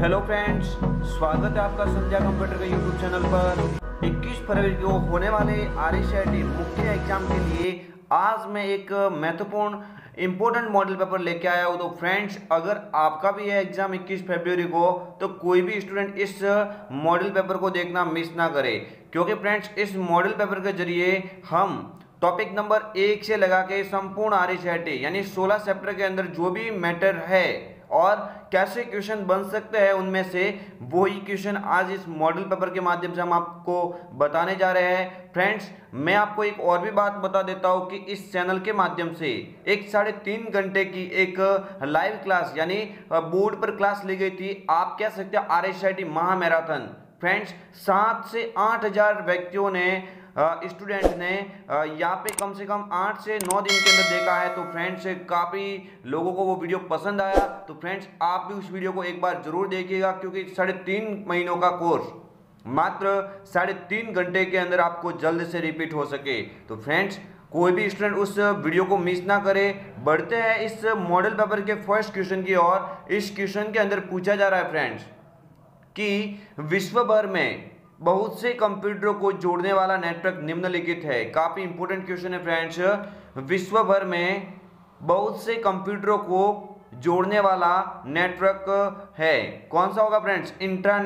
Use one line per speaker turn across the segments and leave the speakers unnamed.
Hello friends, स्वागत है आपका संध्या कंप्यूटर के यूट्यूब चैनल पर। 21 फरवरी को होने वाले RSIT मुख्य एग्जाम के लिए आज मैं एक महत्वपूर्ण इंपॉर्टेंट मॉडल पेपर लेके आया हूँ। तो फ्रेंड्स, अगर आपका भी है एग्जाम 21 फरवरी को, तो कोई भी स्टूडेंट इस मॉडल पेपर को देखना मिस ना करे, क्योंकि फ्रेंड्स इस मॉडल पेपर के जरिए हम टॉपिक नंबर 1 से लगा के संपूर्ण RSIT यानी 16 चैप्टर के अंदर जो भी मैटर है और कैसे क्वेश्चन बन सकते हैं उनमें से वही क्वेश्चन आज इस मॉडल पेपर के माध्यम से हम आपको बताने जा रहे हैं। फ्रेंड्स, मैं आपको एक और भी बात बता देता हूं कि इस चैनल के माध्यम से एक 3.5 घंटे की एक लाइव क्लास यानी बोर्ड पर क्लास ली गई थी। आप कह सकते हैं RSIT महामैराथन। फ्रेंड्स, 7 से 8 हजार व्यक्तियों ने स्टूडेंट ने यहाँ पे कम से कम 8 से 9 दिन के अंदर देखा है। तो फ्रेंड्स, काफ़ी लोगों को वो वीडियो पसंद आया। तो फ्रेंड्स, आप भी उस वीडियो को एक बार जरूर देखिएगा, क्योंकि 3.5 महीनों का कोर्स मात्र 3.5 घंटे के अंदर आपको जल्द से रिपीट हो सके। तो फ्रेंड्स, कोई भी स्टूडेंट उस वीडियो को मिस ना करे। बढ़ते हैं इस मॉडल पेपर के फर्स्ट क्वेश्चन की ओर। इस क्वेश्चन के अंदर पूछा जा रहा है फ्रेंड्स कि विश्व भर में बहुत से कंप्यूटरों को जोड़ने वाला नेटवर्क निम्नलिखित है। काफी इंपॉर्टेंट क्वेश्चन है फ्रेंड्स। विश्व भर में बहुत से कंप्यूटरों को जोड़ने वाला नेटवर्क है, कौन सा होगा फ्रेंड्स?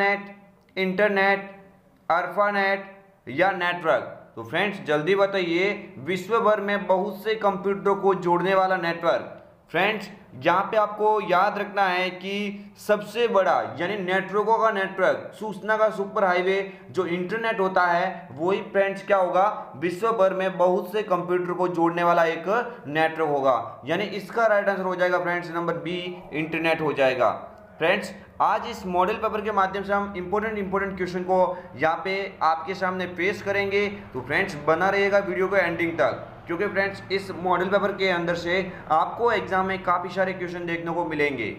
इंटरनेट, अल्फानेट या नेटवर्क? तो फ्रेंड्स जल्दी बताइए, विश्व भर में बहुत से कंप्यूटरों को जोड़ने वाला नेटवर्क। फ्रेंड्स, यहाँ पे आपको याद रखना है कि सबसे बड़ा यानी नेटवर्कों का नेटवर्क, सूचना का सुपर हाईवे जो इंटरनेट होता है, वही फ्रेंड्स क्या होगा? विश्व भर में बहुत से कंप्यूटर को जोड़ने वाला एक नेटवर्क होगा। यानी इसका राइट आंसर हो जाएगा फ्रेंड्स नंबर बी, इंटरनेट हो जाएगा। फ्रेंड्स, आज इस मॉडल पेपर के माध्यम से हम इंपॉर्टेंट क्वेश्चन को यहाँ पे आपके सामने पेश करेंगे। तो फ्रेंड्स, बना रहिएगा वीडियो को एंडिंग तक, क्योंकि फ्रेंड्स इस मॉडल पेपर के अंदर से आपको एग्जाम में काफ़ी सारे क्वेश्चन देखने को मिलेंगे।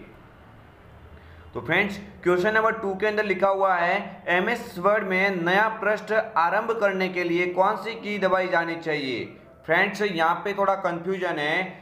तो फ्रेंड्स, क्वेश्चन नंबर 2 के अंदर लिखा हुआ है, MS वर्ड में नया पृष्ठ आरंभ करने के लिए कौन सी की दबाई जानी चाहिए? फ्रेंड्स, यहाँ पे थोड़ा कंफ्यूजन है।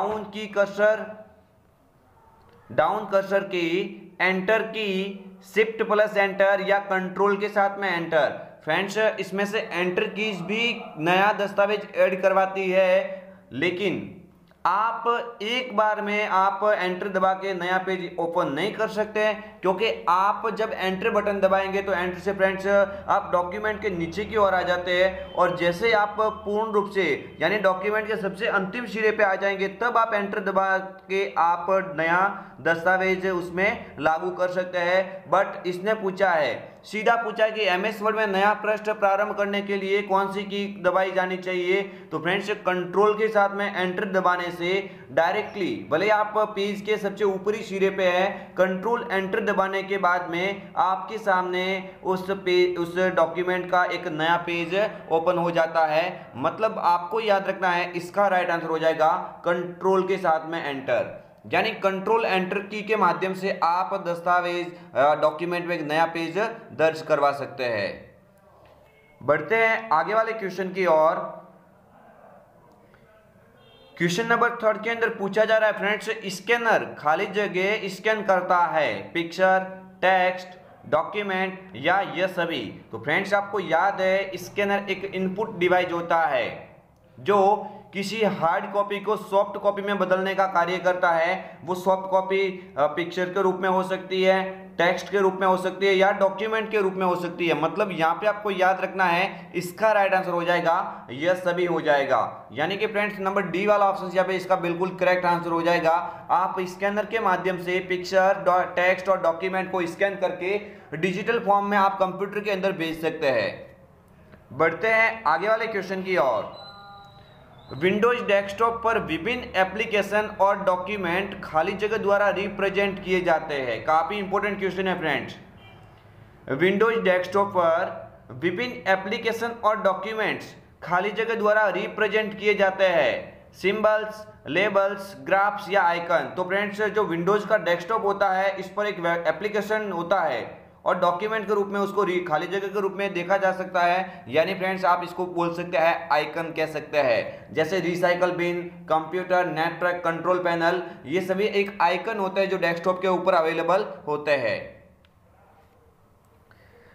डाउन कर्सर की, एंटर की, शिफ्ट प्लस एंटर या कंट्रोल के साथ में एंटर? फ्रेंड्स, इसमें से एंटर कीज भी नया दस्तावेज ऐड करवाती है, लेकिन आप एक बार में आप एंटर दबा के नया पेज ओपन नहीं कर सकते, क्योंकि आप जब एंटर बटन दबाएंगे तो एंटर से फ्रेंड्स आप डॉक्यूमेंट के नीचे की ओर आ जाते हैं, और जैसे आप पूर्ण रूप से यानी डॉक्यूमेंट के सबसे अंतिम सिरे पे आ जाएंगे, तब आप एंटर दबा के आप नया दस्तावेज उसमें लागू कर सकते हैं। बट इसने पूछा है, सीधा पूछा कि MS वर्ड में नया पृष्ठ प्रारंभ करने के लिए कौन सी की दबाई जानी चाहिए? तो फ्रेंड्स, कंट्रोल के साथ में एंटर दबाने से डायरेक्टली, भले आप पेज के सबसे ऊपरी सिरे पे है, कंट्रोल एंटर दबाने के बाद में आपके सामने उस डॉक्यूमेंट का एक नया पेज ओपन हो जाता है। मतलब आपको याद रखना है, इसका राइट आंसर हो जाएगा कंट्रोल के साथ में एंटर। यानी कंट्रोल एंटर की के माध्यम से आप दस्तावेज डॉक्यूमेंट में एक नया पेज दर्ज करवा सकते हैं। बढ़ते हैं आगे वाले क्वेश्चन की ओर। क्वेश्चन नंबर 3 के अंदर पूछा जा रहा है फ्रेंड्स, स्कैनर खाली जगह स्कैन करता है, पिक्चर, टेक्स्ट, डॉक्यूमेंट या ये सभी? तो फ्रेंड्स, आपको याद है स्कैनर एक इनपुट डिवाइस होता है जो किसी हार्ड कॉपी को सॉफ्ट कॉपी में बदलने का कार्य करता है। वो सॉफ्ट कॉपी पिक्चर के रूप में हो सकती है, टेक्स्ट के रूप में हो सकती है या डॉक्यूमेंट के रूप में हो सकती है। मतलब यहाँ पे आपको याद रखना है, इसका राइट आंसर हो जाएगा यह सभी हो जाएगा। यानी कि फ्रेंड्स नंबर डी वाला ऑप्शन यहाँ पे इसका बिल्कुल करेक्ट आंसर हो जाएगा। आप स्कैनर के माध्यम से पिक्चर, टेक्स्ट और डॉक्यूमेंट को स्कैन करके डिजिटल फॉर्म में आप कंप्यूटर के अंदर भेज सकते हैं। बढ़ते हैं आगे वाले क्वेश्चन की ओर। विंडोज डेस्कटॉप पर विभिन्न एप्लीकेशन और डॉक्यूमेंट खाली जगह द्वारा रिप्रेजेंट किए जाते हैं। काफी इंपॉर्टेंट क्वेश्चन है फ्रेंड्स। विंडोज डेस्कटॉप पर विभिन्न एप्लीकेशन और डॉक्यूमेंट्स खाली जगह द्वारा रिप्रेजेंट किए जाते हैं, सिंबल्स, लेबल्स, ग्राफ्स या आइकन? तो फ्रेंड्स, जो विंडोज का डेस्कटॉप होता है, इस पर एक एप्लीकेशन होता है और डॉक्यूमेंट के रूप में उसको खाली जगह के रूप में देखा जा सकता है। यानी फ्रेंड्स, आप इसको बोल सकते हैं आइकन कह सकते हैं। जैसे recycle bin, computer, network, control panel, ये सभी एक आइकन होते हैं जो डेस्कटॉप के ऊपर अवेलेबल होते हैं।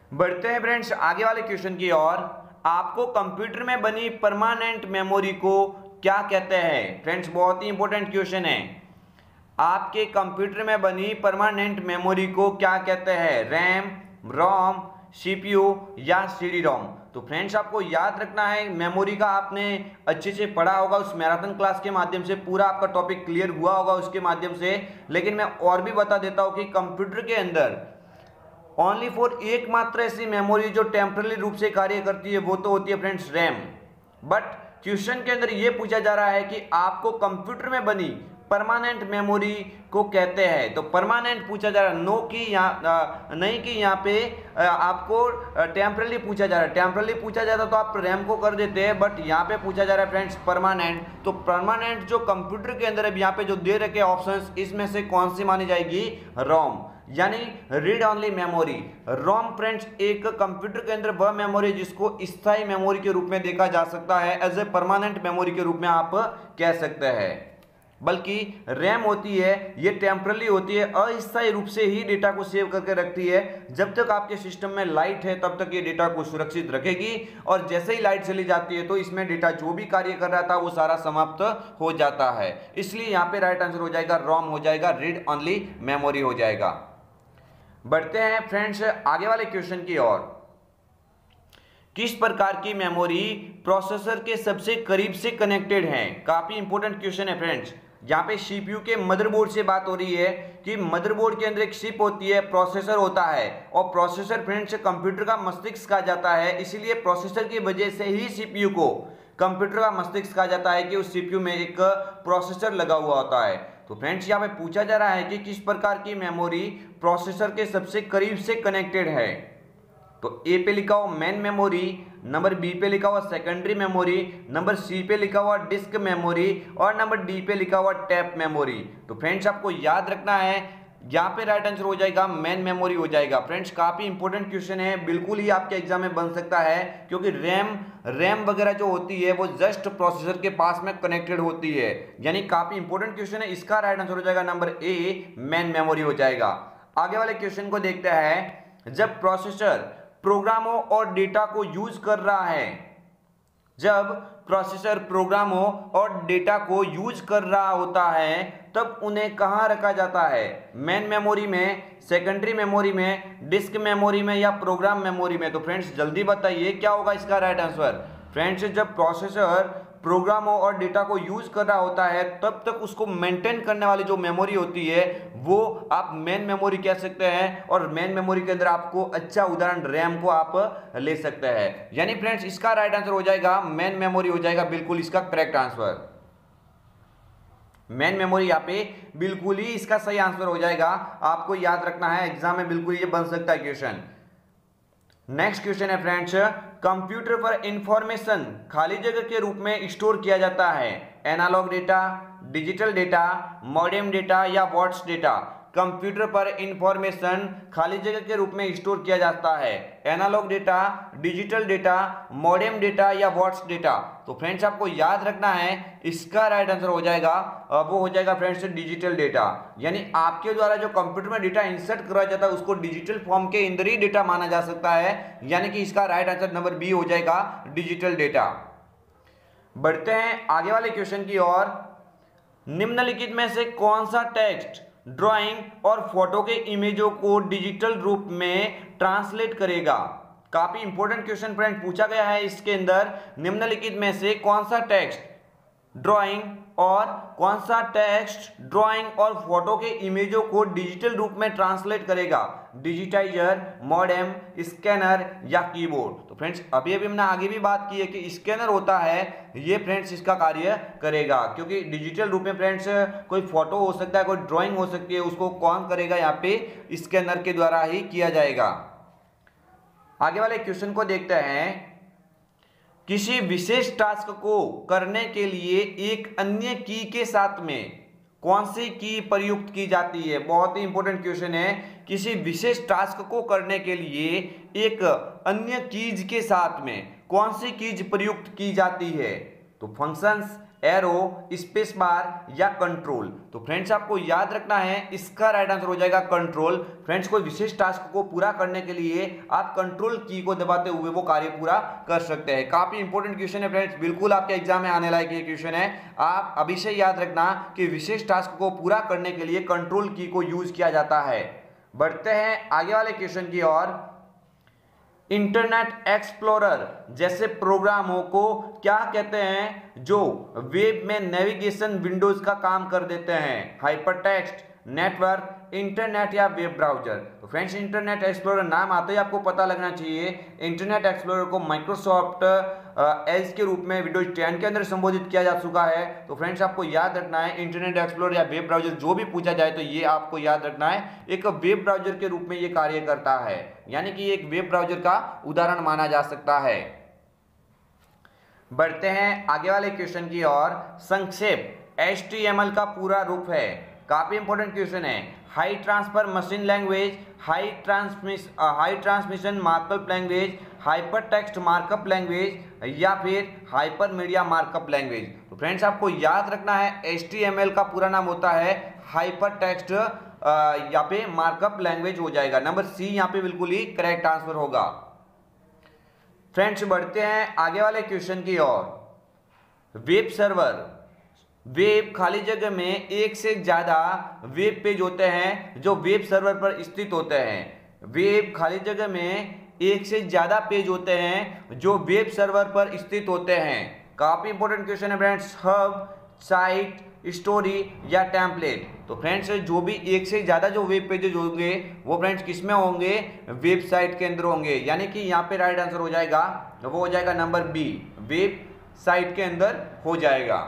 बढ़ते हैं फ्रेंड्स आगे वाले क्वेश्चन की ओर। आपको कंप्यूटर में बनी परमानेंट मेमोरी को क्या कहते हैं? फ्रेंड्स बहुत ही इंपॉर्टेंट क्वेश्चन है। आपके कंप्यूटर में बनी परमानेंट मेमोरी को क्या कहते हैं? रैम, रोम, सीपीयू या सीडी रोम? तो फ्रेंड्स आपको याद रखना है, मेमोरी का आपने अच्छे से पढ़ा होगा उस मैराथन क्लास के माध्यम से, पूरा आपका टॉपिक क्लियर हुआ होगा उसके माध्यम से। लेकिन मैं और भी बता देता हूं कि कंप्यूटर के अंदर ओनली फॉर एकमात्र ऐसी मेमोरी जो टेम्पररी रूप से कार्य करती है वो तो होती है फ्रेंड्स रैम। बट क्वेश्चन के अंदर ये पूछा जा रहा है कि आपको कंप्यूटर में बनी परमानेंट मेमोरी को कहते हैं। तो परमानेंट पूछा जा रहा है, नो कि यहाँ नहीं कि यहाँ पे आपको टेम्पररी पूछा जा रहा है। टेम्पररी पूछा जाता तो आप रैम को कर देते हैं, बट यहाँ पे पूछा जा रहा है फ्रेंड्स परमानेंट। तो परमानेंट जो कंप्यूटर के अंदर है यहाँ पे जो दे रखे ऑप्शंस, इसमें से कौन सी मानी जाएगी? रोम, यानी read only memory. ROM friends एक कंप्यूटर के अंदर वह मेमोरी जिसको स्थायी मेमोरी के रूप में देखा जा सकता है, एज ए परमानेंट मेमोरी के रूप में आप कह सकते हैं। बल्कि रैम होती है ये टेम्पररी होती है, अस्थायी रूप से ही डेटा को सेव करके रखती है। जब तक आपके सिस्टम में लाइट है तब तक ये डेटा को सुरक्षित रखेगी, और जैसे ही लाइट चली जाती है तो इसमें डेटा जो भी कार्य कर रहा था वो सारा समाप्त हो जाता है। इसलिए यहाँ पे राइट आंसर हो जाएगा रोम हो जाएगा, रीड ओनली मेमोरी हो जाएगा। बढ़ते हैं फ्रेंड्स आगे वाले क्वेश्चन की ओर। किस प्रकार की मेमोरी प्रोसेसर के सबसे करीब से कनेक्टेड है? काफी इंपॉर्टेंट क्वेश्चन है फ्रेंड्स। यहाँ पे सीपीयू के मदरबोर्ड से बात हो रही है कि मदरबोर्ड के अंदर एक चिप होती है, प्रोसेसर होता है, और प्रोसेसर फ्रेंड्स कंप्यूटर का मस्तिष्क कहा जाता है। इसीलिए प्रोसेसर की वजह से ही सीपीयू को कंप्यूटर का मस्तिष्क कहा जाता है कि उस सीपीयू में एक प्रोसेसर लगा हुआ होता है। तो फ्रेंड्स यहाँ पे पूछा जा रहा है कि किस प्रकार की मेमोरी प्रोसेसर के सबसे करीब से कनेक्टेड है? तो ए पे लिखा हुआ मेन मेमोरी, नंबर बी पे लिखा हुआ सेकेंडरी मेमोरी, नंबर सी पे लिखा हुआ डिस्क मेमोरी, और नंबर डी पे लिखा हुआ टैप मेमोरी। तो फ्रेंड्स आपको याद रखना है, यहाँ पे राइट आंसर हो जाएगा मेन मेमोरी हो जाएगा। फ्रेंड्स काफी इंपॉर्टेंट क्वेश्चन है, बिल्कुल ही आपके एग्जाम में बन सकता है, क्योंकि रैम वगैरह जो होती है वो जस्ट प्रोसेसर के पास में कनेक्टेड होती है, यानी काफी इंपॉर्टेंट क्वेश्चन है। इसका राइट आंसर हो जाएगा नंबर ए, मेन मेमोरी हो जाएगा। आगे वाले क्वेश्चन को देखते हैं। जब प्रोसेसर प्रोग्रामों और डेटा को यूज कर रहा है, जब प्रोसेसर प्रोग्रामों और डेटा को यूज कर रहा होता है तब उन्हें कहां रखा जाता है? मेन मेमोरी में, सेकेंडरी मेमोरी में, डिस्क मेमोरी में या प्रोग्राम मेमोरी में? तो फ्रेंड्स जल्दी बताइए क्या होगा इसका राइट आंसर। फ्रेंड्स जब प्रोसेसर प्रोग्रामों और डेटा को यूज कर रहा होता है तब तक उसको मेंटेन करने वाली जो मेमोरी होती है वो आप मेन मेमोरी कह सकते हैं, और मेन मेमोरी के अंदर आपको अच्छा उदाहरण रैम को आप ले सकते हैं। यानी फ्रेंड्स इसका राइट आंसर हो जाएगा मेन मेमोरी हो जाएगा, बिल्कुल इसका करेक्ट आंसर। मेन मेमोरी यहाँ पे बिल्कुल ही इसका सही आंसर हो जाएगा, आपको याद रखना है, एग्जाम में बिल्कुल ये बन सकता है क्वेश्चन। नेक्स्ट क्वेश्चन है फ्रेंड्स, कंप्यूटर पर इंफॉर्मेशन खाली जगह के रूप में स्टोर किया जाता है? Analog data, digital data, modem data या वॉट्स डेटा? कंप्यूटर पर इंफॉर्मेशन खाली जगह के रूप में स्टोर किया जाता है? Analog data, digital data, modem data या वॉट्स डेटा? तो फ्रेंड्स आपको याद रखना है, इसका राइट आंसर हो जाएगा वो हो जाएगा फ्रेंड्स डिजिटल डेटा। यानी आपके द्वारा जो कंप्यूटर में डेटा इंसर्ट कराया जाता है उसको डिजिटल फॉर्म के अंदर ही डेटा माना जा सकता है, यानी कि इसका राइट आंसर नंबर बी हो जाएगा, डिजिटल डेटा। बढ़ते हैं आगे वाले क्वेश्चन की ओर। निम्नलिखित में से कौन सा टेक्स्ट ड्राइंग और फोटो के इमेजों को डिजिटल रूप में ट्रांसलेट करेगा? काफी इंपॉर्टेंट क्वेश्चन फ्रेंड पूछा गया है इसके अंदर। निम्नलिखित में से कौन सा टेक्स्ट ड्राइंग और फोटो के इमेजों को डिजिटल रूप में ट्रांसलेट करेगा? डिजिटाइजर, मॉडेम, स्कैनर या कीबोर्ड? तो फ्रेंड्स अभी हमने आगे भी बात की है कि स्कैनर होता है ये फ्रेंड्स इसका कार्य करेगा, क्योंकि डिजिटल रूप में फ्रेंड्स कोई फोटो हो सकता है, कोई ड्राइंग हो सकती है, उसको कौन करेगा? यहाँ पे स्कैनर के द्वारा ही किया जाएगा। आगे वाले क्वेश्चन को देखते हैं। किसी विशेष टास्क को करने के लिए एक अन्य की के साथ में कौन सी की प्रयुक्त की जाती है? बहुत ही इंपॉर्टेंट क्वेश्चन है। किसी विशेष टास्क को करने के लिए एक अन्य कीज के साथ में कौन सी कीज प्रयुक्त की जाती है? तो फंक्शंस, एरो, स्पेस बार या कंट्रोल। तो फ्रेंड्स आपको याद रखना है इसका राइट आंसर हो जाएगा कंट्रोल। फ्रेंड्स कोई विशेष टास्क को पूरा करने के लिए आप कंट्रोल की को दबाते हुए वो कार्य पूरा कर सकते हैं। काफी इंपॉर्टेंट क्वेश्चन है फ्रेंड्स, बिल्कुल आपके एग्जाम में आने लायक ये क्वेश्चन है। आप अभी से याद रखना कि विशेष टास्क को पूरा करने के लिए कंट्रोल की को यूज किया जाता है। बढ़ते हैं आगे वाले क्वेश्चन की ओर। इंटरनेट एक्सप्लोरर जैसे प्रोग्रामों को क्या कहते हैं जो वेब में नेविगेशन विंडोज का काम कर देते हैं? हाइपरटेक्स्ट, नेटवर्क, इंटरनेट या वेब ब्राउजर। तो फ्रेंड्स इंटरनेट एक्सप्लोरर नाम आते ही आपको पता लगना चाहिए इंटरनेट एक्सप्लोरर को माइक्रोसॉफ्ट एज के रूप में विंडोज 10 के अंदर संबोधित किया जा चुका है। तो फ्रेंड्स आपको याद रखना है इंटरनेट एक्सप्लोरर या वेब ब्राउजर जो भी पूछा जाए तो ये आपको याद रखना है एक वेब ब्राउजर के रूप में ये कार्य करता है, यानी कि एक वेब ब्राउजर का उदाहरण माना जा सकता है। बढ़ते हैं आगे वाले क्वेश्चन की ओर। संक्षेप HTML का पूरा रूप है। काफी इंपॉर्टेंट क्वेश्चन है। High transfer machine language, high transmission markup language, hypertext markup language या फिर हाइपर मीडिया मार्कअप लैंग्वेज। तो फ्रेंड्स आपको याद रखना है HTML का पूरा नाम होता है हाइपर टेक्स्ट यहाँ पे मार्कअप लैंग्वेज हो जाएगा। नंबर सी यहाँ पे बिल्कुल ही करेक्ट आंसर होगा। फ्रेंड्स बढ़ते हैं आगे वाले क्वेश्चन की ओर। वेब सर्वर, वेब खाली जगह में एक से ज्यादा वेब पेज होते हैं जो वेब सर्वर पर स्थित होते हैं। वेब खाली जगह में एक से ज्यादा पेज होते हैं जो वेब सर्वर पर स्थित होते हैं। काफी इंपॉर्टेंट क्वेश्चन है फ्रेंड्स। हब, साइट, स्टोरी या टेम्पलेट। तो फ्रेंड्स जो भी एक से ज्यादा जो वेब पेजेज होंगे वो फ्रेंड्स किसमें होंगे? वेबसाइट के अंदर होंगे, यानी कि यहाँ पे राइट आंसर हो जाएगा वो हो जाएगा नंबर बी, वेबसाइट के अंदर हो जाएगा।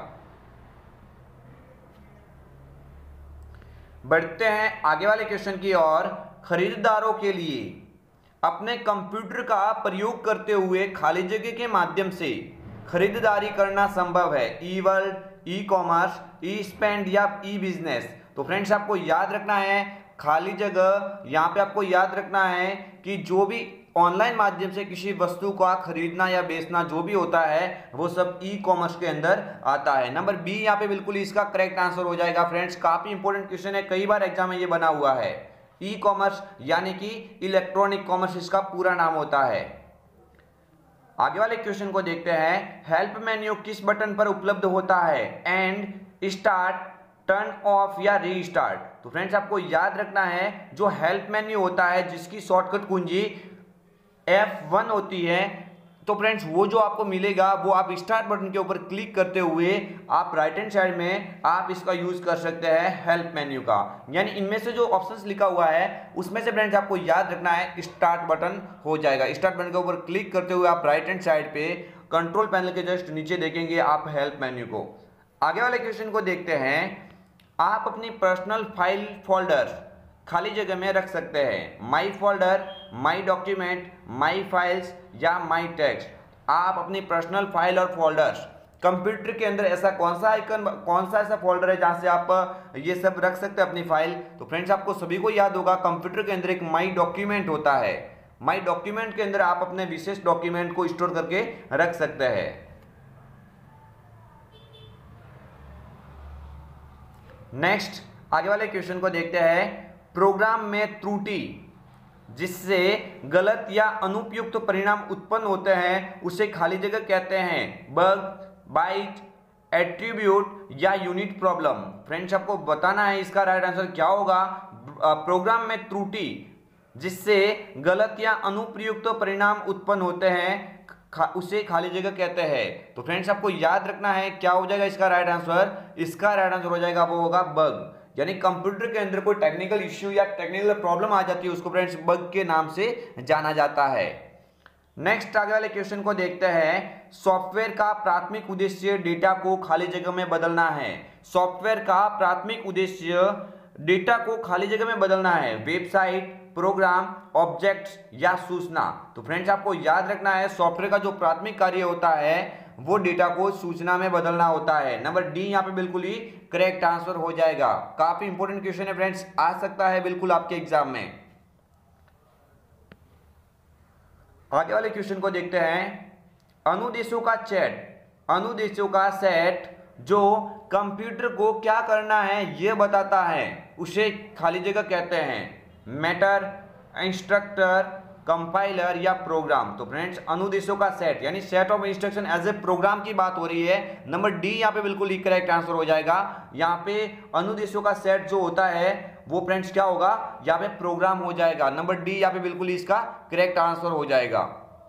बढ़ते हैं आगे वाले क्वेश्चन की ओर। खरीदारों के लिए अपने कंप्यूटर का प्रयोग करते हुए खाली जगह के माध्यम से खरीदारी करना संभव है। E world, e commerce, e spend या ई बिजनेस। तो फ्रेंड्स आपको याद रखना है खाली जगह, यहाँ पे आपको याद रखना है कि जो भी ऑनलाइन माध्यम से किसी वस्तु का खरीदना या बेचना जो भी होता है वो सब ई कॉमर्स के अंदर आता है। नंबर बी यहाँ पे बिल्कुल इसका करेक्ट आंसर हो जाएगा। फ्रेंड्स काफी इंपॉर्टेंट क्वेश्चन है, कई बार एग्जाम में ये बना हुआ है। ई कॉमर्स यानी कि इलेक्ट्रॉनिक कॉमर्स इसका पूरा नाम होता है। आगे वाले क्वेश्चन को देखते हैं। हेल्प मेन्यू किस बटन पर उपलब्ध होता है? एंड, स्टार्ट, टर्न ऑफ या रीस्टार्ट। तो फ्रेंड्स आपको याद रखना है जो हेल्प मेन्यू होता है जिसकी शॉर्टकट कुंजी F1 होती है, तो फ्रेंड्स वो जो आपको मिलेगा वो आप स्टार्ट बटन के ऊपर क्लिक करते हुए आप राइट हैंड साइड में आप इसका यूज कर सकते हैं हेल्प मेन्यू का। यानी इनमें से जो ऑप्शंस लिखा हुआ है उसमें से फ्रेंड्स आपको याद रखना है स्टार्ट बटन हो जाएगा। स्टार्ट बटन के ऊपर क्लिक करते हुए आप राइट हैंड साइड पे कंट्रोल पैनल के जस्ट नीचे देखेंगे आप हेल्प मेन्यू को। आगे वाले क्वेश्चन को देखते हैं। आप अपनी पर्सनल फाइल फोल्डर खाली जगह में रख सकते हैं। My folder, my document, my files या माई टेक्स्ट। आप अपनी पर्सनल फाइल और फोल्डर्स कंप्यूटर के अंदर ऐसा कौन सा ऐसा फोल्डर है जहां से आप ये सब रख सकते हैं अपनी फाइल? तो फ्रेंड्स आपको सभी को याद होगा कंप्यूटर के अंदर एक माई डॉक्यूमेंट होता है। माई डॉक्यूमेंट के अंदर आप अपने विशेष डॉक्यूमेंट को स्टोर करके रख सकते हैं। नेक्स्ट आगे वाले क्वेश्चन को देखते हैं। प्रोग्राम में त्रुटि जिससे गलत या अनुपयुक्त परिणाम उत्पन्न होते हैं उसे खाली जगह कहते हैं। बग, बाइट, एट्रीब्यूट या यूनिट प्रॉब्लम। फ्रेंड्स आपको बताना है इसका राइट आंसर क्या होगा। प्रोग्राम में त्रुटि जिससे गलत या अनुप्रयुक्त परिणाम उत्पन्न होते हैं उसे खाली जगह कहते हैं। तो फ्रेंड्स आपको याद रखना है क्या हो जाएगा इसका राइट आंसर। इसका राइट आंसर हो जाएगा वो होगा बग, यानी कंप्यूटर के अंदर कोई टेक्निकल इश्यू या टेक्निकल प्रॉब्लम आ जाती है उसको फ्रेंड्स बग के नाम से जाना जाता है। नेक्स्ट आगे वाले क्वेश्चन को देखते हैं। सॉफ्टवेयर का प्राथमिक उद्देश्य डेटा को खाली जगह में बदलना है। सॉफ्टवेयर का प्राथमिक उद्देश्य डेटा को खाली जगह में बदलना है। वेबसाइट, प्रोग्राम, ऑब्जेक्ट्स या सूचना। तो फ्रेंड्स आपको याद रखना है सॉफ्टवेयर का जो प्राथमिक कार्य होता है वो डेटा को सूचना में बदलना होता है। नंबर डी यहाँ पे बिल्कुल ही करेक्ट आंसर हो जाएगा। काफी इंपॉर्टेंट क्वेश्चन है फ्रेंड्स, आ सकता है बिल्कुल आपके एग्जाम में। आगे वाले क्वेश्चन को देखते हैं। अनुदेशों का सेट जो कंप्यूटर को क्या करना है ये बताता है उसे खाली जगह कहते हैं मैटर, इंस्ट्रक्टर, कंपाइलर या प्रोग्राम। तो फ्रेंड्स अनुदेशों का सेट यानी set of instruction as a program की बात हो रही है। नंबर डी यहाँ पे बिल्कुल करेक्ट आंसर हो जाएगा। यहाँ पे अनुदेशों का सेट जो होता है वो फ्रेंड्स क्या होगा, यहाँ पे प्रोग्राम हो जाएगा। नंबर डी यहाँ पे बिल्कुल इसका करेक्ट आंसर हो जाएगा।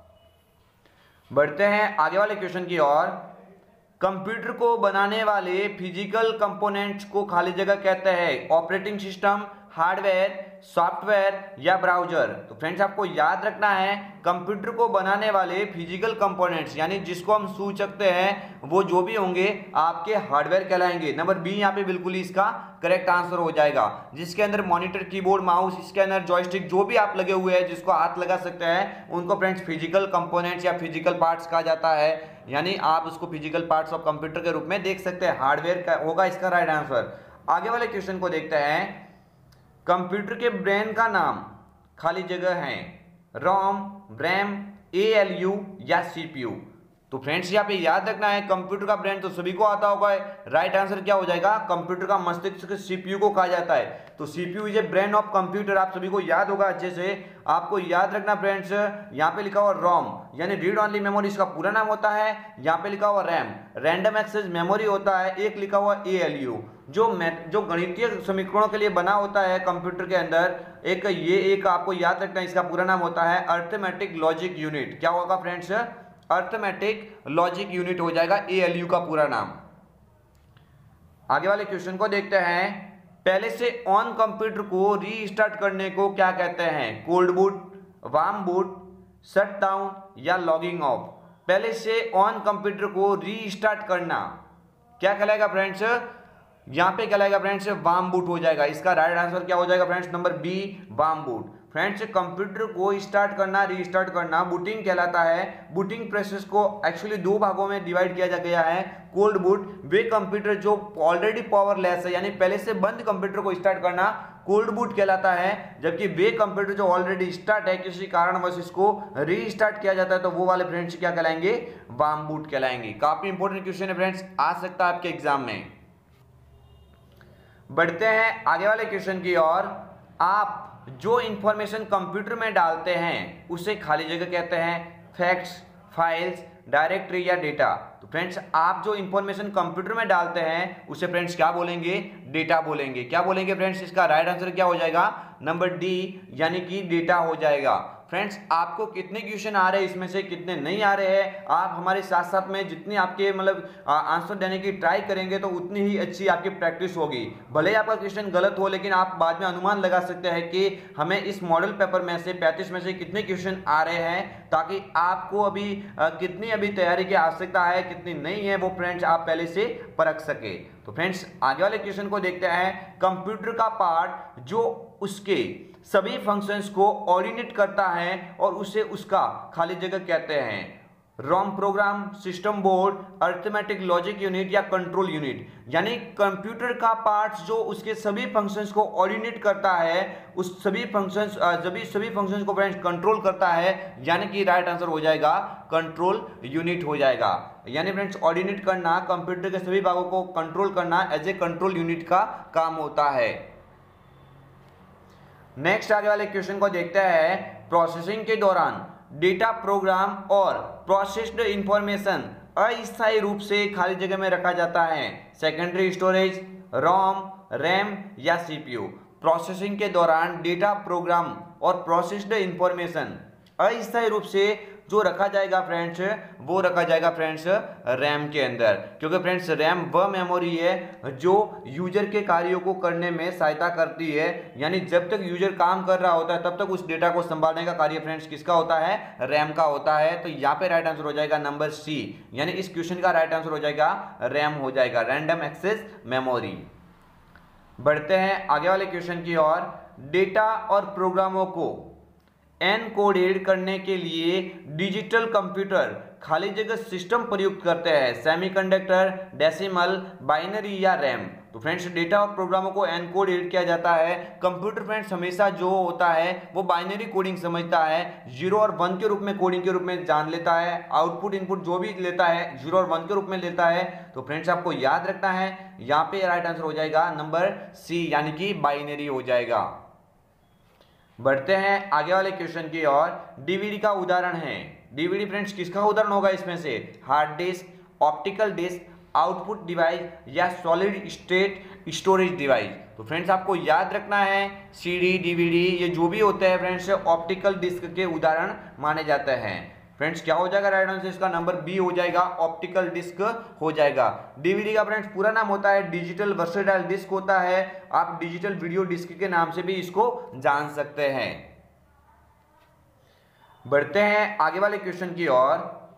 बढ़ते हैं आगे वाले क्वेश्चन की ओर। कंप्यूटर को बनाने वाले फिजिकल कंपोनेंट्स को खाली जगह कहते हैं ऑपरेटिंग सिस्टम, हार्डवेयर, सॉफ्टवेयर या ब्राउजर। तो फ्रेंड्स आपको याद रखना है कंप्यूटर को बनाने वाले फिजिकल कंपोनेंट्स यानी जिसको हम छू सकते हैं वो जो भी होंगे आपके हार्डवेयर कहलाएंगे। नंबर बी यहाँ पे बिल्कुल इसका करेक्ट आंसर हो जाएगा। जिसके अंदर monitor, keyboard, mouse, scanner, joystick जो भी आप लगे हुए हैं जिसको हाथ लगा सकते हैं उनको फ्रेंड्स फिजिकल कंपोनेंट्स या फिजिकल पार्ट्स कहा जाता है। यानी आप उसको फिजिकल पार्ट्स ऑफ कंप्यूटर के रूप में देख सकते हैं। हार्डवेयर का होगा इसका राइट आंसर। आगे वाले क्वेश्चन को देखते हैं। कंप्यूटर के ब्रेन का नाम खाली जगह है रोम, रैम, एएलयू या सीपीयू। तो फ्रेंड्स यहाँ पे याद रखना है कंप्यूटर का ब्रेन तो सभी को आता होगा। राइट आंसर क्या हो जाएगा, कंप्यूटर का मस्तिष्क सीपीयू को कहा जाता है। तो CPU is a brain of computer, आप सभी को याद होगा अच्छे से। आपको याद रखना फ्रेंड्स यहाँ पे लिखा हुआ रोम यानी रीड ओनली मेमोरी इसका पूरा नाम होता है। यहाँ पे लिखा हुआ रैम रैंडम एक्सेस मेमोरी होता है। एक लिखा हुआ एएलयू जो गणितीय समीकरणों के लिए बना होता है कंप्यूटर के अंदर। एक आपको याद रखना इसका पूरा नाम होता है अर्थमेटिक लॉजिक यूनिट। क्या होगा फ्रेंड्स, अर्थमेटिक लॉजिक यूनिट हो जाएगा एएलयू का पूरा नाम। आगे वाले क्वेश्चन को देखते हैं। पहले से ऑन कंप्यूटर को रीस्टार्ट करने को क्या कहते हैं, cold boot, warm boot, shut down या लॉगिंग ऑफ। पहले से ऑन कंप्यूटर को रीस्टार्ट करना क्या कहलाएगा फ्रेंड्स, यहाँ पे कहलाएगा फ्रेंड्स वार्म बूट हो जाएगा। इसका राइट आंसर क्या हो जाएगा friends, number B warm boot. Friends computer को स्टार्ट करना, रीस्टार्ट करना बूटिंग कहलाता है। बूटिंग प्रोसेस को एक्चुअली दो भागों में डिवाइड किया गया है। कोल्ड बूट वे कंप्यूटर जो ऑलरेडी पावरलेस है यानी पहले से बंद कंप्यूटर को स्टार्ट करना कोल्ड बूट कहलाता है। जबकि वे कंप्यूटर जो ऑलरेडी स्टार्ट है किसी कारणवश इसको रीस्टार्ट किया जाता है तो वो वाले फ्रेंड्स क्या कहलाएंगे, वार्म बूट कहलाएंगे। काफी इंपॉर्टेंट क्वेश्चन है फ्रेंड्स, आ सकता है आपके एग्जाम में। बढ़ते हैं आगे वाले क्वेश्चन की ओर। आप जो इंफॉर्मेशन कंप्यूटर में डालते हैं उसे खाली जगह कहते हैं फैक्ट्स, फाइल्स, डायरेक्टरी या डेटा। तो फ्रेंड्स आप जो इंफॉर्मेशन कंप्यूटर में डालते हैं उसे फ्रेंड्स क्या बोलेंगे, डेटा बोलेंगे। क्या बोलेंगे फ्रेंड्स, इसका राइट आंसर क्या हो जाएगा, नंबर डी यानी कि डेटा हो जाएगा। फ्रेंड्स आपको कितने क्वेश्चन आ रहे हैं इसमें से कितने नहीं आ रहे हैं, आप हमारे साथ साथ में जितनी आपके मतलब आंसर देने की ट्राई करेंगे तो उतनी ही अच्छी आपकी प्रैक्टिस होगी। भले ही आपका क्वेश्चन गलत हो लेकिन आप बाद में अनुमान लगा सकते हैं कि हमें इस मॉडल पेपर में से 35 में से कितने क्वेश्चन आ रहे हैं, ताकि आपको अभी कितनी अभी तैयारी की आवश्यकता है कितनी नहीं है वो फ्रेंड्स आप पहले से परख सके। तो फ्रेंड्स आगे वाले क्वेश्चन को देखते हैं। कंप्यूटर का पार्ट जो उसके सभी फंक्शंस को ऑर्डिनेट करता है और उसे उसका खाली जगह कहते हैं ROM program, system board, arithmetic logic unit या कंट्रोल यूनिट। यानी कंप्यूटर का पार्ट जो उसके सभी फंक्शंस को ऑर्डिनेट करता है, उस सभी फंक्शंस को फ्रेंड्स कंट्रोल करता है, यानी कि राइट आंसर हो जाएगा कंट्रोल यूनिट हो जाएगा। यानी फ्रेंड्स ऑर्डिनेट करना, कंप्यूटर के सभी भागों को कंट्रोल करना एज ए कंट्रोल यूनिट का काम होता है। नेक्स्ट आगे वाले क्वेश्चन को देखते हैं। प्रोसेसिंग के दौरान डेटा, प्रोग्राम और प्रोसेस्ड इंफॉर्मेशन अस्थायी रूप से खाली जगह में रखा जाता है, सेकेंडरी स्टोरेज, रोम, रैम या सीपीयू। प्रोसेसिंग के दौरान डेटा, प्रोग्राम और प्रोसेस्ड इंफॉर्मेशन अस्थायी रूप से जो रखा जाएगा फ्रेंड्स वो रखा जाएगा फ्रेंड्स रैम के अंदर, क्योंकि फ्रेंड्स रैम वह मेमोरी है जो यूजर के कार्यों को करने में सहायता करती है। यानी जब तक यूजर काम कर रहा होता है तब तक उस डेटा को संभालने का कार्य फ्रेंड्स किसका होता है, रैम का होता है। तो यहाँ पे राइट आंसर हो जाएगा नंबर सी, यानी इस क्वेश्चन का राइट आंसर हो जाएगा रैम हो जाएगा, रैंडम एक्सेस मेमोरी। बढ़ते हैं आगे वाले क्वेश्चन की ओर। डेटा और प्रोग्रामों को एनकोडेड करने के लिए डिजिटल कंप्यूटर खाली जगह सिस्टम प्रयुक्त करते हैं, सेमीकंडक्टर, डेसिमल, बाइनरी या रैम। तो फ्रेंड्स डेटा और प्रोग्रामों को एनकोड एडिट किया जाता है। कंप्यूटर फ्रेंड्स हमेशा जो होता है वो बाइनरी कोडिंग समझता है, 0 और 1 के रूप में कोडिंग के रूप में जान लेता है। आउटपुट इनपुट जो भी लेता है 0 और 1 के रूप में लेता है। तो फ्रेंड्स आपको याद रखना है, यहाँ पे राइट आंसर हो जाएगा नंबर सी, यानी कि बाइनरी हो जाएगा। बढ़ते हैं आगे वाले क्वेश्चन की ओर। डीवीडी का उदाहरण है। डीवीडी फ्रेंड्स किसका उदाहरण होगा इसमें से? Hard disk, optical disk, output device या सॉलिड स्टेट स्टोरेज डिवाइस। तो फ्रेंड्स आपको याद रखना है सीडी, डीवीडी ये जो भी होते हैं फ्रेंड्स ऑप्टिकल डिस्क के उदाहरण माने जाते हैं। फ्रेंड्स क्या हो जाएगा राइट आंसर इसका? नंबर बी हो जाएगा, ऑप्टिकल डिस्क हो जाएगा। डीवीडी का फ्रेंड्स पूरा नाम होता है डिजिटल वर्सेटाइल डिस्क होता है। आप डिजिटल वीडियो डिस्क के नाम से भी इसको जान सकते हैं। बढ़ते हैं आगे वाले क्वेश्चन की ओर।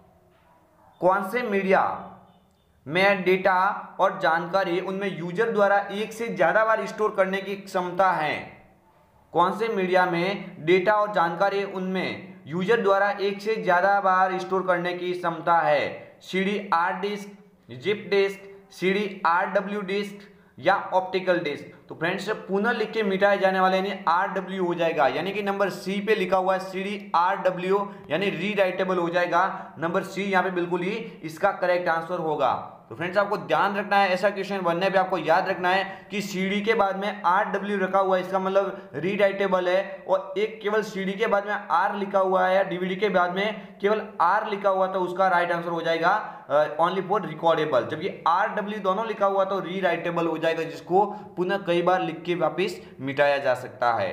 कौन से मीडिया में डेटा और जानकारी उनमें यूजर द्वारा एक से ज्यादा बार स्टोर करने की क्षमता है? कौन से मीडिया में डेटा और जानकारी उनमें यूजर द्वारा एक से ज्यादा बार स्टोर करने की क्षमता है? CD R disk, zip disk, CD RW disk या ऑप्टिकल डिस्क। तो फ्रेंड्स पुनः लिख के मिटाए जाने वाले यानी आरडब्ल्यू हो जाएगा, यानी कि नंबर सी पे लिखा हुआ है सीडी आरडब्ल्यू यानी रीराइटेबल हो जाएगा। नंबर सी यहाँ पे बिल्कुल ही इसका करेक्ट आंसर होगा। तो फ्रेंड्स आपको ध्यान रखना है, ऐसा क्वेश्चन बनने पे आपको याद रखना है कि सीडी के बाद में आरडब्ल्यू रखा हुआ है, इसका मतलब रीराइटेबल है। और एक केवल सीडी के बाद में आर लिखा हुआ है, डीवीडी के बाद में केवल आर लिखा हुआ, तो उसका राइट आंसर हो जाएगा ओनली फॉर रिकॉर्डेबल। जबकि आरडब्ल्यू दोनों लिखा हुआ तो रीराइटेबल हो जाएगा, जिसको पुनः कई बार लिख के वापिस मिटाया जा सकता है।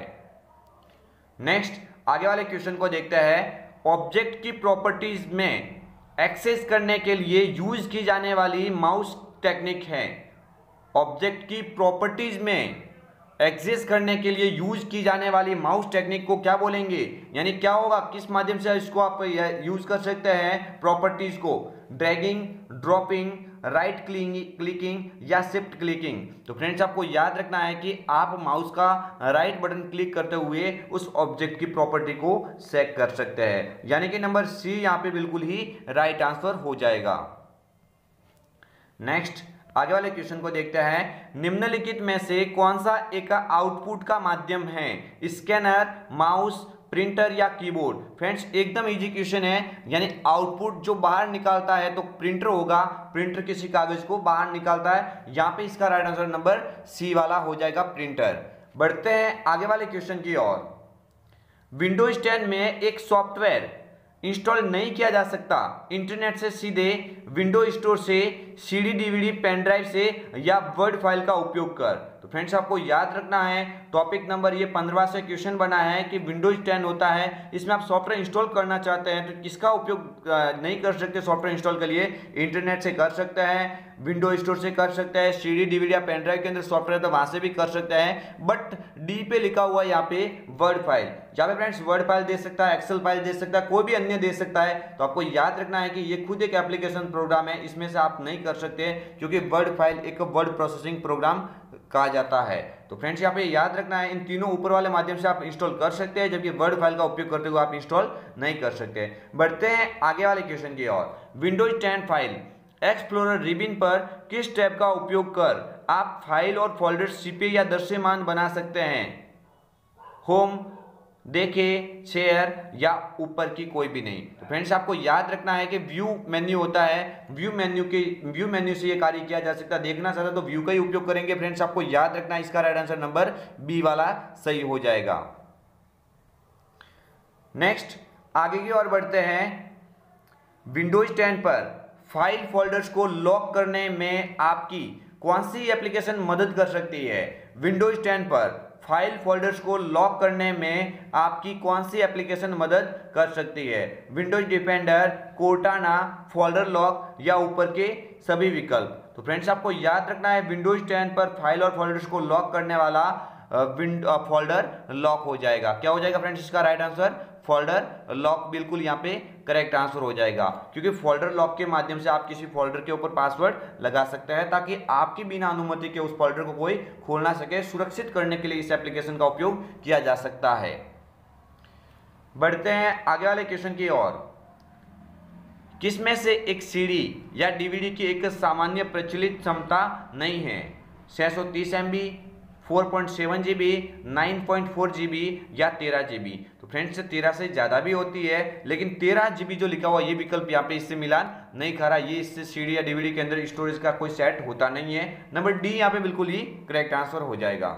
नेक्स्ट आगे वाले क्वेश्चन को देखते हैं। ऑब्जेक्ट की प्रॉपर्टीज में एक्सेस करने के लिए यूज की जाने वाली माउस टेक्निक है। ऑब्जेक्ट की प्रॉपर्टीज में एक्सेस करने के लिए यूज की जाने वाली माउस टेक्निक को क्या बोलेंगे? यानी क्या होगा, किस माध्यम से इसको आप यूज कर सकते हैं प्रॉपर्टीज को? ड्रैगिंग, ड्रॉपिंग, राइट क्लिकिंग या शिफ्ट क्लिकिंग। तो फ्रेंड्स आपको याद रखना है कि आप माउस का राइट बटन क्लिक करते हुए उस ऑब्जेक्ट की प्रॉपर्टी को सेट कर सकते हैं, यानी कि नंबर सी यहाँ पे बिल्कुल ही राइट आंसर हो जाएगा। नेक्स्ट आगे वाले क्वेश्चन को देखते हैं। निम्नलिखित में से कौन सा एक आउटपुट का माध्यम है? स्कैनर, माउस, प्रिंटर या कीबोर्ड। फ्रेंड्स एकदम इजी क्वेश्चन है, यानी आउटपुट जो बाहर निकालता है तो प्रिंटर होगा। प्रिंटर किसी कागज को बाहर निकालता है, यहाँ पे इसका राइट आंसर नंबर सी वाला हो जाएगा, प्रिंटर। बढ़ते हैं आगे वाले क्वेश्चन की ओर। विंडोज 10 में एक सॉफ्टवेयर इंस्टॉल नहीं किया जा सकता इंटरनेट से सीधे, विंडो स्टोर से, सीडी डीवीडी पेन ड्राइव से या वर्ड फाइल का उपयोग कर। तो फ्रेंड्स आपको याद रखना है टॉपिक नंबर ये 15 से क्वेश्चन बना है कि विंडोज 10 होता है, इसमें आप सॉफ्टवेयर इंस्टॉल करना चाहते हैं तो किसका उपयोग नहीं कर सकते सॉफ्टवेयर इंस्टॉल के लिए? इंटरनेट से कर सकते हैं, विंडो स्टोर से कर सकते हैं, सीडी डीवीडी या पेन ड्राइव के अंदर सॉफ्टवेयर तो वहां से भी कर सकते हैं। बट डी पे लिखा हुआ है यहाँ पे वर्ड फाइल, यहाँ पे फ्रेंड्स वर्ड फाइल दे सकता है, एक्सेल फाइल दे सकता है, कोई भी अन्य दे सकता है। तो आपको याद रखना है कि ये खुद एक एप्लीकेशन प्रोग्राम है, इसमें से आप नहीं कर सकते क्योंकि वर्ड फाइल एक वर्ड प्रोसेसिंग प्रोग्राम कहा जाता है। तो फ्रेंड्स यहाँ पे याद रखना है इन तीनों ऊपर वाले माध्यम से आप इंस्टॉल कर सकते हैं, जबकि वर्ड फाइल का उपयोग करते हुए आप इंस्टॉल नहीं कर सकते। बढ़ते हैं आगे वाले क्वेश्चन की ओर। विंडोज 10 फाइल एक्सप्लोरर रिबन पर किस टैब का उपयोग कर आप फाइल और फोल्डर सीपे या दृश्यमान बना सकते हैं? होम, देखे, शेयर या ऊपर की कोई भी नहीं। तो फ्रेंड्स आपको याद रखना है कि व्यू मेन्यू होता है, व्यू मेन्यू से ये कार्य किया जा सकता है। देखना चाहता तो व्यू का ही उपयोग करेंगे। फ्रेंड्स आपको याद रखना है इसका राइट आंसर नंबर बी वाला सही हो जाएगा। नेक्स्ट आगे की ओर बढ़ते हैं। विंडोज 10 पर फाइल फोल्डर्स को लॉक करने में आपकी कौन सी एप्लीकेशन मदद कर सकती है? विंडोज 10 पर फाइल फोल्डर्स को लॉक करने में आपकी कौन सी एप्लीकेशन मदद कर सकती है? Windows Defender, Cortana, folder lock या ऊपर के सभी विकल्प। तो फ्रेंड्स आपको याद रखना है विंडोज 10 पर फाइल और फोल्डर्स को लॉक करने वाला फोल्डर लॉक हो जाएगा। क्या हो जाएगा फ्रेंड्स इसका राइट आंसर? फोल्डर लॉक बिल्कुल यहाँ पे करेक्ट आंसर हो जाएगा, क्योंकि फोल्डर लॉक के माध्यम से आप किसी फोल्डर के ऊपर पासवर्ड लगा सकते हैं ताकि आपकी बिना अनुमति के उस फोल्डर को कोई खोल ना सके। सुरक्षित करने के लिए इस एप्लीकेशन का उपयोग किया जा सकता है। बढ़ते हैं आगे वाले क्वेश्चन की ओर। किसमें से एक सीडी या डीवीडी की एक सामान्य प्रचलित क्षमता नहीं है? 630 MB, 4.7 GB, 9.4 GB या 13 GB। तो फ्रेंड्स 13 से ज़्यादा भी होती है, लेकिन 13 GB जो लिखा हुआ ये विकल्प यहाँ पे इससे मिलान नहीं खा रहा। ये इससे CD या DVD के अंदर स्टोरेज का कोई सेट होता नहीं है। नंबर डी यहाँ पे बिल्कुल ही करेक्ट आंसर हो जाएगा।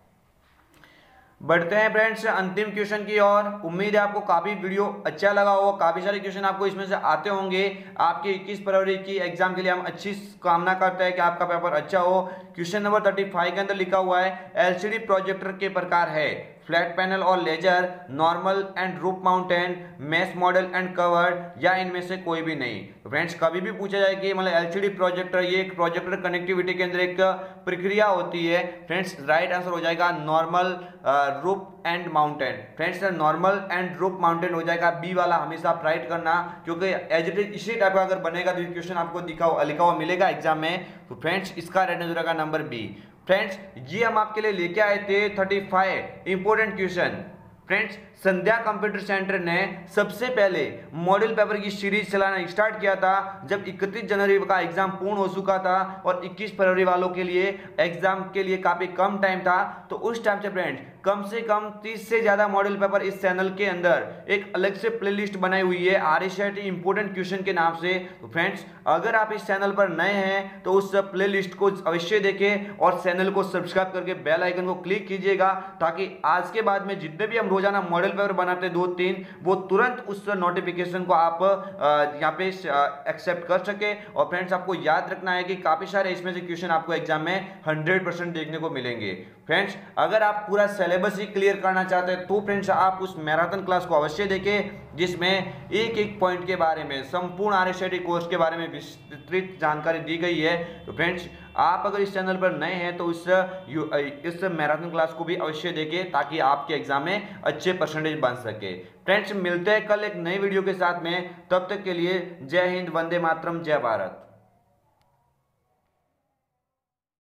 बढ़ते हैं फ्रेंड्स अंतिम क्वेश्चन की ओर। उम्मीद है आपको काफी वीडियो अच्छा लगा होगा, काफी सारे क्वेश्चन आपको इसमें से आते होंगे। आपके 21 फरवरी की एग्जाम के लिए हम अच्छी कामना करते हैं कि आपका पेपर अच्छा हो। क्वेश्चन नंबर 35 के अंदर लिखा हुआ है एलसीडी प्रोजेक्टर के प्रकार है फ्लैट पैनल और laser, normal and roof mountain, mesh model and covered या इनमें से कोई भी नहीं। तो फ्रेंड्स कभी भी पूछा जाए कि मतलब एलसीडी प्रोजेक्टर ये एक प्रोजेक्टर कनेक्टिविटी के अंदर एक प्रक्रिया होती है। फ्रेंड्स राइट आंसर हो जाएगा normal roof and mountain. Friends normal and roof mountain हो जाएगा बी वाला, हमेशा आप राइट करना, क्योंकि एज इट इज इसी टाइप का अगर बनेगा तो क्वेश्चन आपको लिखा हुआ मिलेगा एग्जाम में। तो फ्रेंड्स इसका राइट आंसर रहेगा नंबर बी। फ्रेंड्स ये हम आपके लिए लेके आए थे 35 important question. Friends Sandhya computer centre ने सबसे पहले मॉडल पेपर की सीरीज चलाना स्टार्ट किया था जब 31 जनवरी का एग्जाम पूर्ण हो चुका था और 21 फरवरी वालों के लिए एग्जाम के लिए काफी कम टाइम था। तो उस टाइम से फ्रेंड्स कम से कम 30 से ज्यादा मॉडल पेपर इस चैनल के अंदर एक अलग से प्लेलिस्ट बनाई हुई है RSIT इंपोर्टेंट क्वेश्चन के नाम से। तो फ्रेंड्स अगर आप इस चैनल पर नए हैं तो उस प्लेलिस्ट को अवश्य देखें और चैनल को सब्सक्राइब करके बेल आइकन को क्लिक कीजिएगा, ताकि आज के बाद में जितने भी हम रोजाना मॉडल पेपर बनाते 2-3 वो तुरंत उस नोटिफिकेशन को आप यहाँ पे एक्सेप्ट कर सके। और फ्रेंड्स आपको याद रखना है कि काफी सारे इसमें से क्वेश्चन आपको एग्जाम में 100% देखने को मिलेंगे। फ्रेंड्स अगर आप पूरा सिलेबस ही क्लियर करना चाहते हैं तो फ्रेंड्स आप उस मैराथन क्लास को अवश्य देखें, जिसमें एक एक पॉइंट के बारे में, संपूर्ण RSIT कोर्स के बारे में विस्तृत जानकारी दी गई है। तो फ्रेंड्स आप अगर इस चैनल पर नए हैं तो इस मैराथन क्लास को भी अवश्य देखें, ताकि आपके एग्जाम में अच्छे परसेंटेज बन सके। फ्रेंड्स मिलते हैं कल एक नई वीडियो के साथ में, तब तक के लिए जय हिंद, वंदे मातरम, जय भारत।